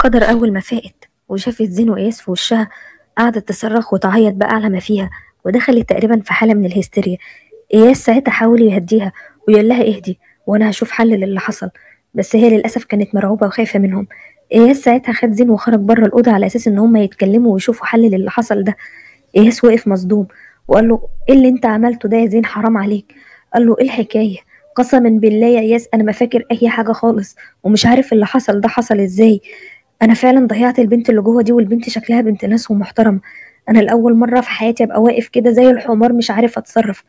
قدر أول ما فاقت وشافت زين وإياس في وشها، قعدت تصرخ وتعيط بأعلى ما فيها، ودخلت تقريبا في حالة من الهستيريا. إياس ساعتها حاول يهديها ويقول لها اهدي وأنا هشوف حل للي حصل، بس هي للأسف كانت مرعوبة وخايفة منهم. إياس ساعتها خد زين وخرج بره الأوضة على أساس إن هما يتكلموا ويشوفوا حل للي حصل ده. إياس وقف مصدوم وقال له ايه اللي انت عملته ده يا زين؟ حرام عليك. قال له ايه الحكاية؟ قسما بالله يا إياس أنا ما فاكر أي حاجة خالص، ومش عارف اللي حصل ده حصل إزاي. انا فعلا ضيعت البنت اللي جوه دي، والبنت شكلها بنت ناس ومحترمه. انا لاول مره في حياتي ابقى واقف كده زي الحمار مش عارف اتصرف.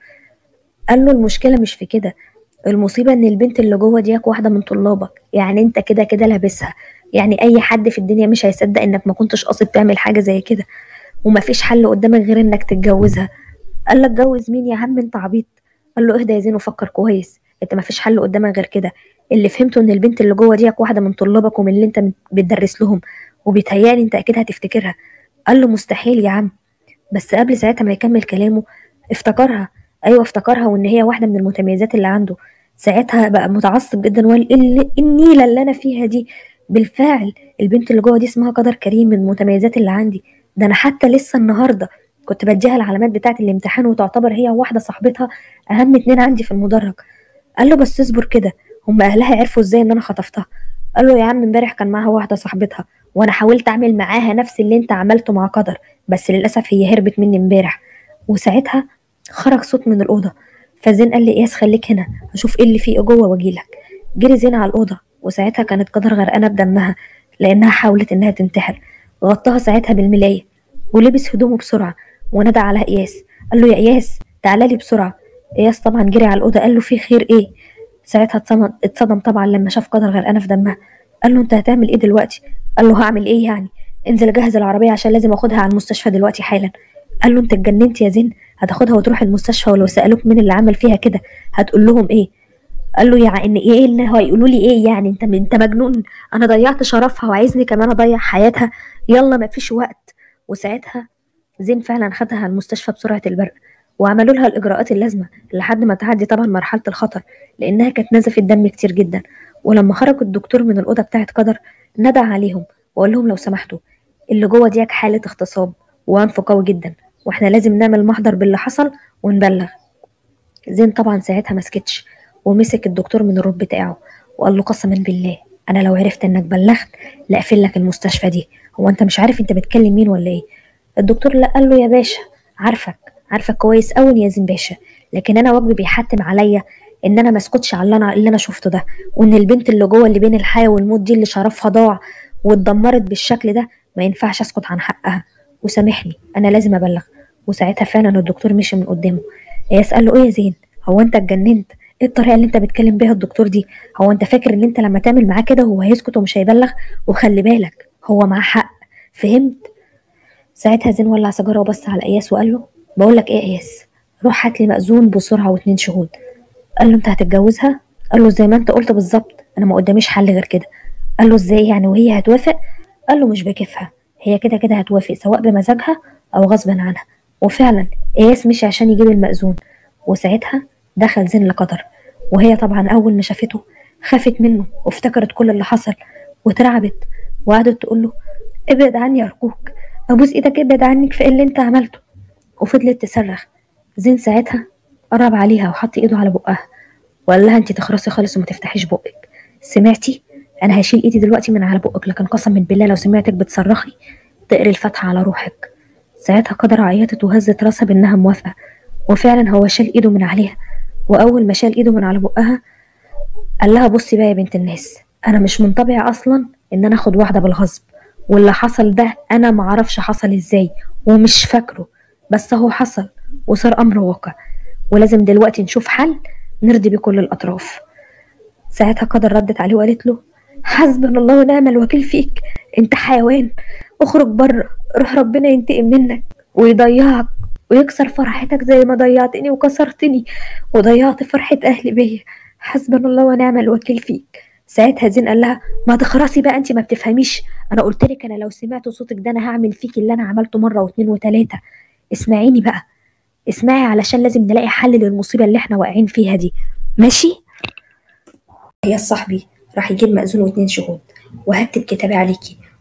قال له المشكله مش في كده، المصيبه ان البنت اللي جوه ديك واحده من طلابك، يعني انت كده كده لابسها. يعني اي حد في الدنيا مش هيصدق انك ما كنتش قاصد تعمل حاجه زي كده، ومفيش حل قدامك غير انك تتجوزها. قال له اتجوز مين يا عم انت عبيط؟ قال له اهدى يا زين وفكر كويس، انت مفيش حل قدامك غير كده. اللي فهمته ان البنت اللي جوه ديك واحده من طلابك ومن اللي انت بتدرس لهم، وبيتهيألي انت اكيد هتفتكرها. قال له مستحيل يا عم. بس قبل ساعتها ما يكمل كلامه افتكرها. ايوه افتكرها، وان هي واحده من المتميزات اللي عنده. ساعتها بقى متعصب جدا وقال إيه النيله اللي انا فيها دي؟ بالفعل البنت اللي جوه دي اسمها قدر كريم، من المتميزات اللي عندي. ده انا حتى لسه النهارده كنت بديها العلامات بتاعه الامتحان، وتعتبر هي واحده صاحبتها اهم اتنين عندي في المدرج. قال له بس اصبر كده، هم اهلها عرفوا ازاي ان انا خطفتها؟ قال له يا عم امبارح كان معاها واحده صاحبتها، وانا حاولت اعمل معاها نفس اللي انت عملته مع قدر، بس للاسف هي هربت مني امبارح. وساعتها خرج صوت من الاوضه، فزين قال لي اياس خليك هنا اشوف ايه اللي فيه جوه واجيلك. جري زين على الاوضه، وساعتها كانت قدر غرقانه بدمها لانها حاولت انها تنتحر. غطاها ساعتها بالملايه ولبس هدومه بسرعه ونادى على اياس. قال له يا اياس تعالى لي بسرعه. اياس طبعا جري على الاوضه، قال له في خير ايه؟ ساعتها اتصدم طبعا لما شاف قدر غرقانه في دمها. قال له انت هتعمل ايه دلوقتي؟ قال له هعمل ايه يعني؟ انزل جهز العربيه عشان لازم اخدها على المستشفى دلوقتي حالا. قال له انت اتجننت يا زين؟ هتاخدها وتروح المستشفى، ولو سالوك مين اللي عمل فيها كده هتقول لهم ايه؟ قال له يعني ايه اللي هيقولوا لي ايه يعني؟ انت مجنون؟ انا ضيعت شرفها وعايزني كمان اضيع حياتها؟ يلا مفيش وقت. وساعتها زين فعلا خدها على المستشفى بسرعه البرق، وعملوا لها الاجراءات اللازمه لحد ما تعدي طبعا مرحله الخطر، لانها كانت نزفت دم كتير جدا. ولما خرج الدكتور من الاوضه بتاعت قدر نادى عليهم وقال لهم لو سمحتوا، اللي جوه ديك حاله اغتصاب وعنف قوي جدا، واحنا لازم نعمل محضر باللي حصل ونبلغ. زين طبعا ساعتها مسكتش، ومسك الدكتور من الروب بتاعه وقال له قسما بالله انا لو عرفت انك بلغت لاقفل لك المستشفى دي. هو انت مش عارف انت بتكلم مين ولا ايه؟ الدكتور لا، قال له يا باشا عارفك كويس قوي يا زين باشا، لكن انا واجبي بيحتم عليا ان انا ما اسكتش على اللي انا شفته ده، وان البنت اللي جوه اللي بين الحياه والموت دي اللي شرفها ضاع واتدمرت بالشكل ده ما ينفعش اسكت عن حقها. وسامحني انا لازم ابلغ. وساعتها فعلا الدكتور مشي من قدامه. يسأل له ايه يا زين؟ هو انت اتجننت؟ ايه الطريقه اللي انت بتكلم بيها الدكتور دي؟ هو انت فاكر ان انت لما تعمل معاه كده هو هيسكت ومش هيبلغ؟ وخلي بالك هو معاه حق، فهمت؟ ساعتها زين ولع سيجاره وبص على اياس وقال له بقول لك ايه يا اياس، روح هات لي مأذون بسرعه واتنين شهود. قال له انت هتتجوزها؟ قال له زي ما انت قلت بالظبط، انا ما قداميش حل غير كده. قال له ازاي يعني وهي هتوافق؟ قال له مش بكيفها، هي كده كده هتوافق سواء بمزاجها او غصبا عنها. وفعلا اياس مشي عشان يجيب المأذون. وساعتها دخل زين لقدر، وهي طبعا اول ما شافته خافت منه وافتكرت كل اللي حصل واترعبت، وقعدت تقول له ابعد عني ارجوك، ابوس ايدك ابعد عني في اللي انت عملته. وفضلت تصرخ. زين ساعتها قرب عليها وحط ايده على بقها وقال لها انت تخرسي خالص وما تفتحيش بقك، سمعتي؟ انا هشيل ايدي دلوقتي من على بقك، لكن قسما بالله لو سمعتك بتصرخي تقري الفاتحه على روحك. ساعتها قدر عيطت وهزت راسها بانها موافقه، وفعلا هو شال ايده من عليها. واول ما شال ايده من على بقها قال لها بصي بقى يا بنت الناس، انا مش من طبعي اصلا ان انا اخد واحده بالغصب، واللي حصل ده انا معرفش حصل ازاي ومش فاكره، بس هو حصل وصار امر واقع، ولازم دلوقتي نشوف حل نرضي بكل الاطراف. ساعتها قدر ردت عليه وقالت له حسبنا الله ونعم الوكيل فيك، انت حيوان، اخرج بره، روح ربنا ينتقم منك ويضيعك ويكسر فرحتك زي ما ضيعتني وكسرتني وضيعت فرحة اهلي بيا. حسبنا الله ونعم الوكيل فيك. ساعتها زين قال لها ما تخرسي بقى، انت ما بتفهميش، انا قلت لك انا لو سمعت صوتك ده انا هعمل فيك اللي انا عملته مره واتنين وتلاته. اسمعيني بقى، اسمعي علشان لازم نلاقي حل للمصيبه اللي احنا واقعين فيها دي، ماشي؟ يا صاحبي راح يجيب مأذون واتنين شهود وهكتب كتابي عليكي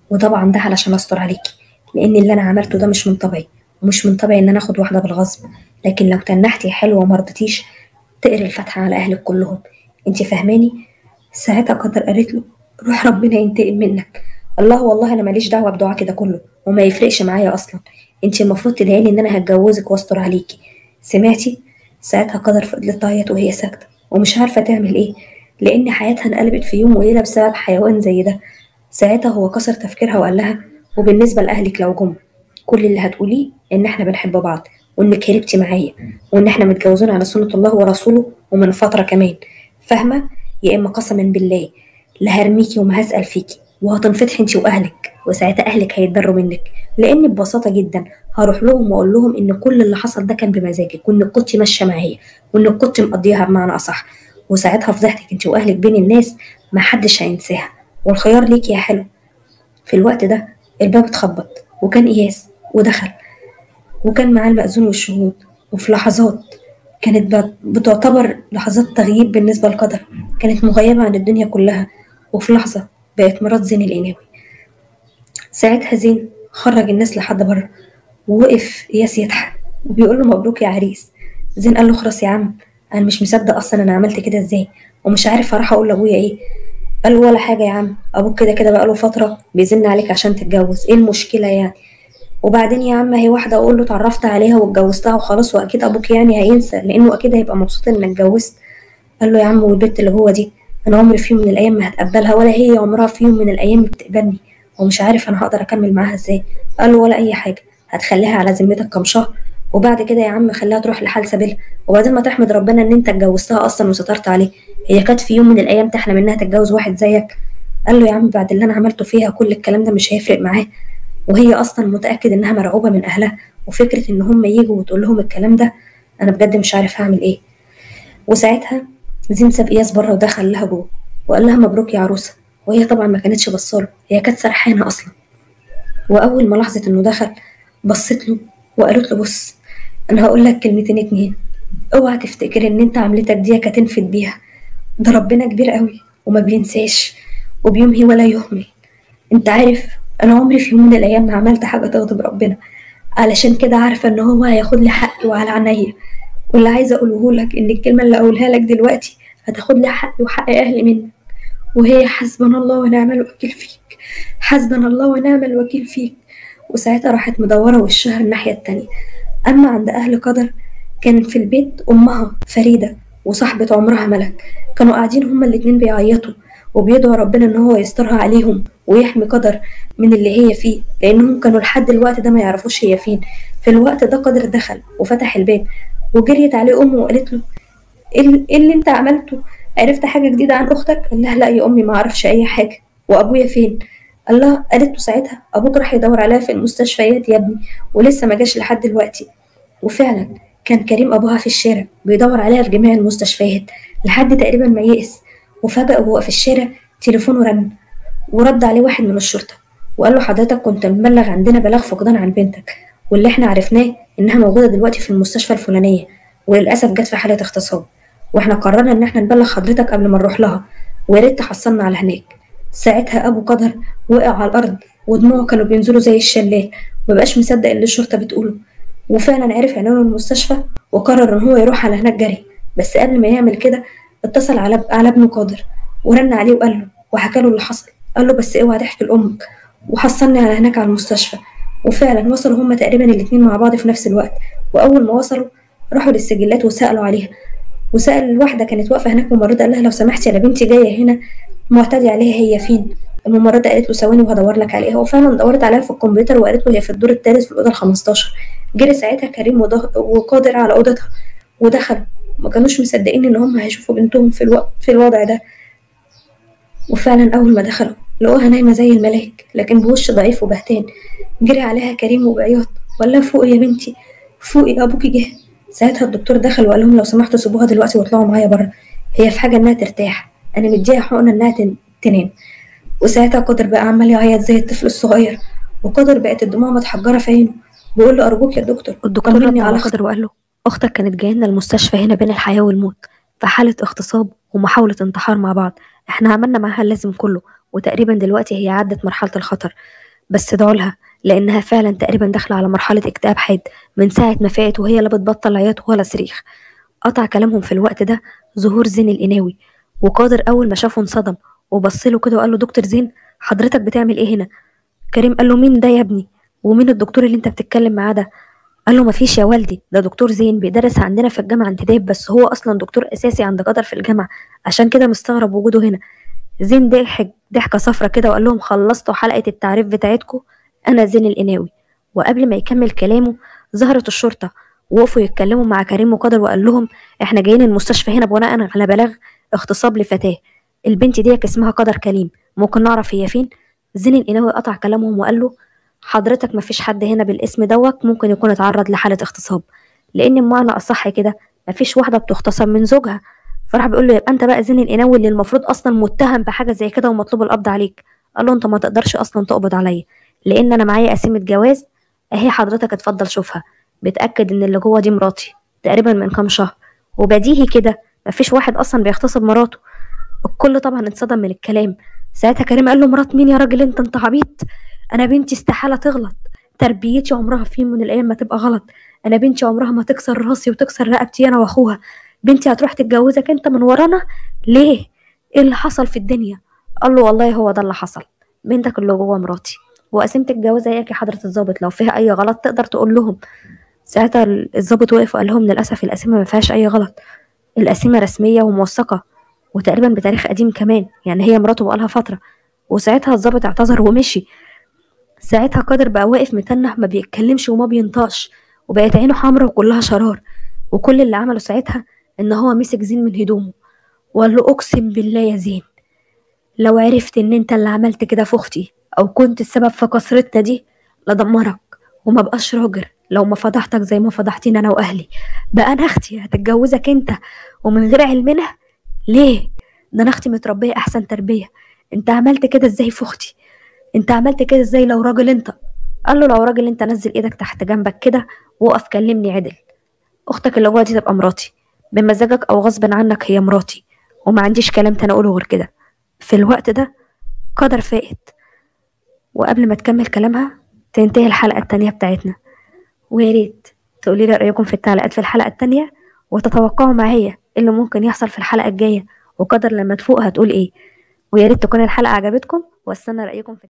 وطبعا ده علشان استر عليكي، لان اللي انا عملته ده مش من طبعي، ومش من طبعي ان انا اخد واحده بالغصب. لكن لو تنحتي حلوه وما رضيتيش تقري الفاتحه على اهلك كلهم. انت فاهماني؟ ساعتها قدر قالت له روح ربنا ينتقم منك. الله والله انا ماليش دعوه بدعاكي ده كله، وما يفرقش معايا اصلا. انت المفروض تدعيلي ان انا هتجوزك واستر عليكي. سمعتي؟ ساعتها قدر فضلت تعيط وهي ساكته ومش عارفه تعمل ايه، لان حياتها انقلبت في يوم وليله بسبب حيوان زي ده. ساعتها هو كسر تفكيرها وقال لها وبالنسبه لاهلك لو جم، كل اللي هتقوليه ان احنا بنحب بعض، وانك هربتي معايا، وان احنا متجوزين على سنه الله ورسوله ومن فتره كمان. فاهمه؟ يا اما قسما بالله لا هرميكي وما هسأل فيكي وهتنفتحي انتي واهلك، وساعتها اهلك هيتضروا منك. لان ببساطه جدا هروح لهم واقول لهم ان كل اللي حصل ده كان بمزاجك، وانك كنت ماشيه معايا، وانك كنت مقضيها بمعنى اصح. وساعتها فضحتك انتي واهلك بين الناس ما حدش هينساها. والخيار ليكي يا حلو. في الوقت ده الباب اتخبط وكان اياس ودخل، وكان معاه المأذون والشهود. وفي لحظات كانت بتعتبر لحظات تغييب بالنسبة لقدر، كانت مغيبة عن الدنيا كلها، وفي لحظة بقت مرات زين القناوي. ساعتها زين خرج الناس لحد بره، ووقف إياس يضحك وبيقول له مبروك يا عريس. زين قال له خلاص يا عم، أنا مش مصدق أصلا أنا عملت كده إزاي، ومش عارف هروح أقول لأبويا إيه. قال له ولا حاجة يا عم، أبوك كده كده بقاله فترة بيزن عليك عشان تتجوز، إيه المشكلة يعني؟ وبعدين يا عم هي واحدة أقول له اتعرفت عليها واتجوزتها وخلاص، وأكيد أبوك يعني هينسى لأنه أكيد هيبقى مبسوط إنك اتجوزت. قال له يا عم والبت اللي جوه دي أنا عمري في يوم من الأيام ما هتقبلها، ولا هي عمرها في يوم من الأيام بتقبلني، ومش عارف أنا هقدر أكمل معاها إزاي. قال له ولا أي حاجة، هتخليها على ذمتك كام شهر، وبعد كده يا عم خليها تروح لحال سبيلها. وبعدين ما تحمد ربنا إن أنت اتجوزتها أصلا وسترت عليه، هي كانت في يوم من الأيام تحلم إنها تتجوز واحد زيك؟ قال له يا عم بعد اللي أنا عملته فيها كل الكلام ده مش هيفرق معاه، وهي اصلا متاكد انها مرعوبه من اهلها، وفكره ان هم يجوا وتقول لهم الكلام ده انا بجد مش عارف هعمل ايه. وساعتها زين ساب اياس بره ودخل لها جوه وقال لها مبروك يا عروسه، وهي طبعا ما كانتش بصاله، هي كانت سرحانه اصلا. واول ما لاحظت انه دخل بصت له وقالت له بص، انا هقول لك كلمتين اتنين، اوعى تفتكر ان انت عملتك دي هتنفد بيها، ده ربنا كبير قوي وما بينساش وبيمهي ولا يهمل. انت عارف انا عمري في يوم من الايام ما عملت حاجه تغضب ربنا، علشان كده عارفه ان هو هياخد لي حقي وعلى عينيا. واللي عايزه اقوله لك ان الكلمه اللي اقولها لك دلوقتي هتاخد لي حقي وحق اهلي منك، وهي حسبنا الله ونعم الوكيل فيك، حسبنا الله ونعم الوكيل فيك. وساعتها راحت مدوره وشها الناحيه التانية. اما عند اهل قدر كان في البيت امها فريده وصاحبه عمرها ملك، كانوا قاعدين هما الاتنين بيعيطوا وبيدعوا ربنا ان هو يسترها عليهم ويحمي قدر من اللي هي فيه، لانهم كانوا لحد الوقت ده ما يعرفوش هي فين. في الوقت ده قدر دخل وفتح الباب وجريت عليه امه وقالت له إيه اللي انت عملته؟ عرفت حاجه جديده عن اختك؟ قال لها لا يا امي ما اعرفش اي حاجه. وابويا فين؟ قال لها قالت له ساعتها ابوك راح يدور عليها في المستشفيات يا ابني ولسه ما جاش لحد دلوقتي. وفعلا كان كريم ابوها في الشارع بيدور عليها في جميع المستشفيات لحد تقريبا ما يئس. وفجأة وهو في الشارع تليفونه رن ورد عليه واحد من الشرطة وقال له حضرتك كنت مبلغ عندنا بلاغ فقدان عن بنتك، واللي احنا عرفناه انها موجودة دلوقتي في المستشفى الفلانية، وللأسف جت في حالة اغتصاب، واحنا قررنا ان احنا نبلغ حضرتك قبل ما نروح لها، ويا ريت تحصلنا على هناك. ساعتها ابو قدر وقع على الارض ودموعه كانوا بينزلوا زي الشلال، مبقاش مصدق اللي الشرطة بتقوله. وفعلا عرف عنوان المستشفى وقرر ان هو يروح على هناك جري. بس قبل ما يعمل كده اتصل على ابنه قادر ورن عليه وقال له وحكى له اللي حصل. قال له بس اوعى تحكي لامك، وحصلني على هناك على المستشفى. وفعلا وصلوا هما تقريبا الاتنين مع بعض في نفس الوقت. واول ما وصلوا راحوا للسجلات وسالوا عليها، وسال الواحده كانت واقفه هناك ممرضه قال لها لو سمحتي انا بنتي جايه هنا معتدي عليها، هي فين؟ الممرضه قالت له ثواني وهدور لك عليها. وفعلا دورت عليها في الكمبيوتر وقالت له هي في الدور الثالث في الاوضه ال15. جري ساعتها كريم وقادر على اوضتها ودخل، ما كانوش مصدقين ان هم هيشوفوا بنتهم في الوضع ده. وفعلا اول ما دخلوا لقوها نايمه زي الملاك لكن بوش ضعيف وبهتان. جري عليها كريم وبعياط وقال لها فوقي يا بنتي فوقي ابوكي جه. ساعتها الدكتور دخل وقال لهم لو سمحتوا سيبوها دلوقتي واطلعوا معايا بره، هي في حاجه انها ترتاح، انا مديها حقنه انها تنام. وساعتها قدر بقى عمال يعيط زي الطفل الصغير، وقدر بقت الدموع متحجره في عينه بيقول له ارجوك يا دكتور. الدكتور رد على قدر وقال له اختك كانت جايه لنا المستشفى هنا بين الحياه والموت في حاله اغتصاب ومحاوله انتحار مع بعض، احنا عملنا معاها اللازم كله وتقريبا دلوقتي هي عدت مرحلة الخطر. بس ادعوا لها، لانها فعلا تقريبا داخلة على مرحلة اكتئاب حاد من ساعة ما فاتت، وهي لا بتبطل عياط ولا صريخ. قطع كلامهم في الوقت ده ظهور زين القناوي، وقادر اول ما شافه انصدم وبص له كده وقال له: دكتور زين، حضرتك بتعمل ايه هنا؟ كريم قال له: مين ده يا ابني؟ ومين الدكتور اللي انت بتتكلم معاه ده؟ قال له: مفيش يا والدي، ده دكتور زين بيدرس عندنا في الجامعة انتداب، بس هو اصلا دكتور اساسي عند قدر في الجامعة، عشان كده مستغرب وجوده هنا. زين ضحك ضحكة صفرة كده وقال لهم: خلصتوا حلقة التعريف بتاعتكم؟ أنا زين القناوي. وقبل ما يكمل كلامه ظهرت الشرطة، ووقفوا يتكلموا مع كريم وقدر وقال لهم: احنا جايين المستشفى هنا بناء على بلاغ اغتصاب لفتاة. البنت دي اسمها قدر كريم، ممكن نعرف هي فين؟ زين القناوي قطع كلامهم وقال له: حضرتك مفيش حد هنا بالاسم دوت ممكن يكون اتعرض لحالة اغتصاب، لأن بمعنى أصح كده مفيش واحدة بتغتصب من زوجها. فراح بيقول له: يبقى انت بقى زين القناوي اللي المفروض اصلا متهم بحاجه زي كده ومطلوب القبض عليك. قال له: انت ما تقدرش اصلا تقبض عليا، لان انا معايا قسيمه جواز اهي، حضرتك اتفضل شوفها، بتاكد ان اللي جوه دي مراتي تقريبا من كام شهر. وبديهي كده مفيش واحد اصلا بيغتصب مراته. الكل طبعا اتصدم من الكلام. ساعتها كريم قال له: مرات مين يا راجل؟ انت عبيط؟ انا بنتي استحاله تغلط، تربيتي عمرها في يوم من الايام ما تبقى غلط، انا بنتي عمرها ما تكسر راسي وتكسر رقبتي انا واخوها. بنتي هتروح تتجوزك انت من ورانا ليه؟ ايه اللي حصل في الدنيا؟ قال له: والله هو ده اللي حصل، بنتك اللي جوه مراتي، وقسيمة الجواز هيك يا حضرة الضابط، لو فيها أي غلط تقدر تقول لهم. ساعتها الضابط وقف وقال لهم: للأسف القسيمة ما فيهاش أي غلط، القسيمة رسمية وموثقة، وتقريبا بتاريخ قديم كمان، يعني هي مراته بقالها فترة. وساعتها الضابط اعتذر ومشي. ساعتها قادر بقى واقف متنح ما بيتكلمش وما بينطقش، وبقت عينه حمرا وكلها شرار. وكل اللي عمله ساعتها إن هو مسك زين من هدومه وقال له: أقسم بالله يا زين، لو عرفت إن أنت اللي عملت كده في أختي أو كنت السبب في كسرتنا دي لدمرك، وما بقاش راجل لو ما فضحتك زي ما فضحتني أنا وأهلي. بقى أنا أختي هتتجوزك أنت ومن غير علمنا؟ ليه؟ ده أنا أختي متربية أحسن تربية، أنت عملت كده إزاي في أختي؟ أنت عملت كده إزاي لو راجل أنت؟ قال له: لو راجل أنت نزل إيدك تحت جنبك كده وقف كلمني عدل. أختك اللي جوه دي تبقى مراتي، بمزاجك أو غصب عنك هي مراتي، وما عنديش كلام تاني أقوله غير كده. في الوقت ده قدر فائت، وقبل ما تكمل كلامها تنتهي الحلقة التانية بتاعتنا. ويا ريت تقولي لي رأيكم في التعليقات في الحلقة التانية، وتتوقعوا معايا إيه اللي ممكن يحصل في الحلقة الجاية، وقدر لما تفوق هتقول ايه. ويا ريت تكون الحلقة عجبتكم، واستنى رأيكم في